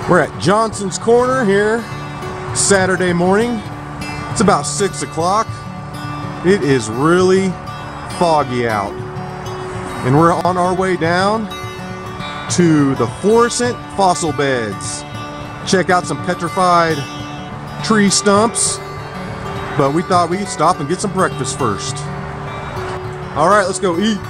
We're at Johnson's Corner here, Saturday morning. It's about 6 o'clock. It is really foggy out. And we're on our way down to the Florissant fossil beds. Check out some petrified tree stumps. But we thought we'd stop and get some breakfast first. All right, let's go eat.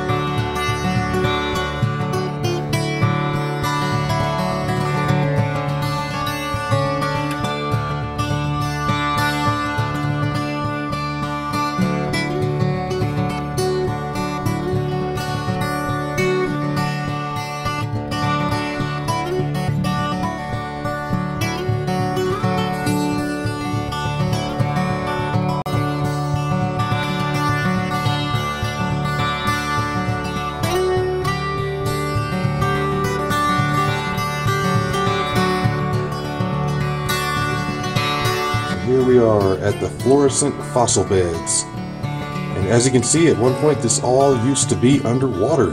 Here we are at the Florissant fossil beds. And as you can see, at one point this all used to be underwater.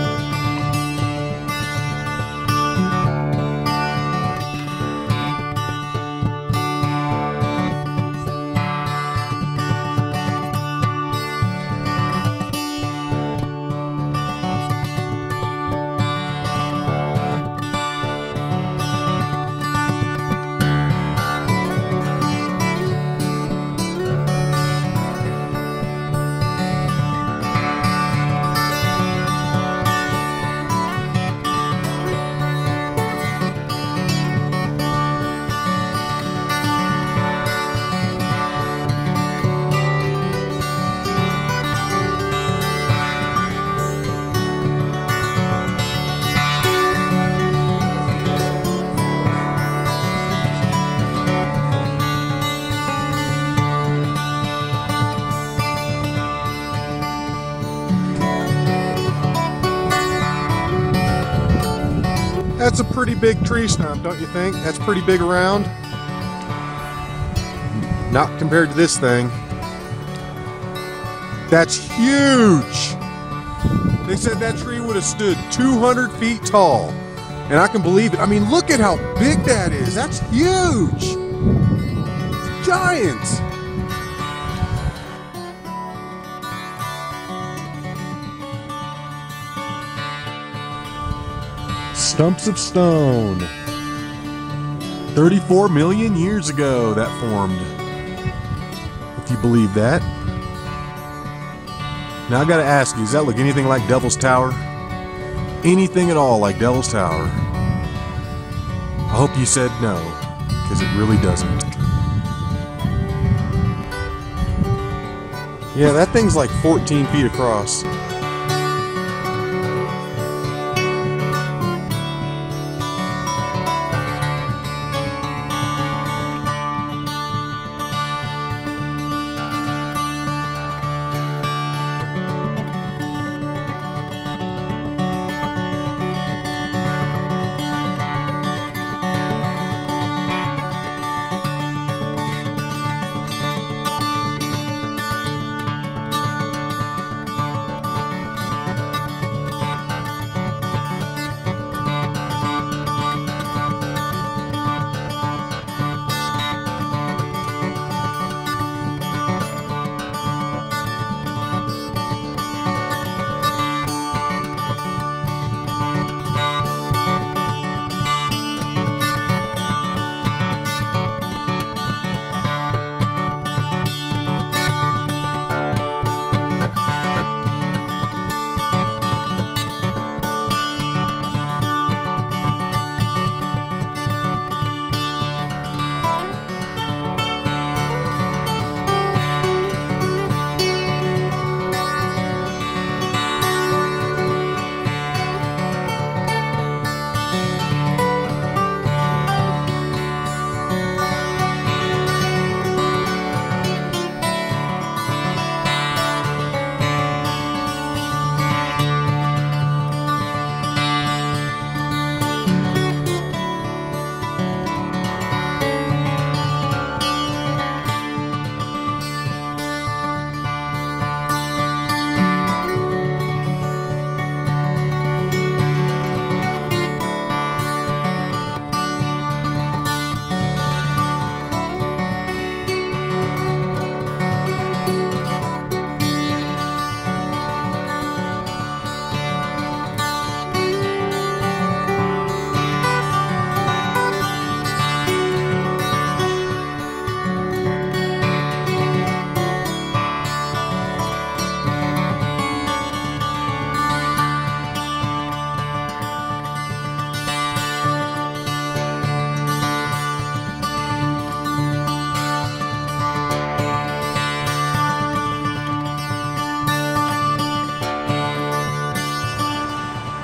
That's a pretty big tree stump, don't you think? That's pretty big around. Not compared to this thing. That's huge. They said that tree would have stood 200 feet tall. And I can believe it. I mean, look at how big that is. That's huge. It's giant. Stumps of stone. 34 million years ago that formed. If you believe that. Now I gotta ask you, does that look anything like Devil's Tower? Anything at all like Devil's Tower? I hope you said no, because it really doesn't. Yeah, that thing's like 14 feet across.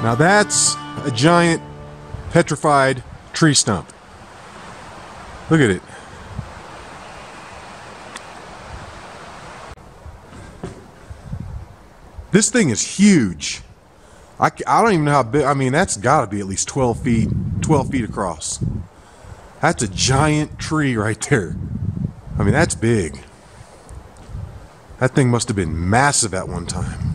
Now that's a giant petrified tree stump. Look at it. This thing is huge. I don't even know how big. I mean, that's got to be at least 12 feet across. That's a giant tree right there. I mean, that's big. That thing must have been massive at one time.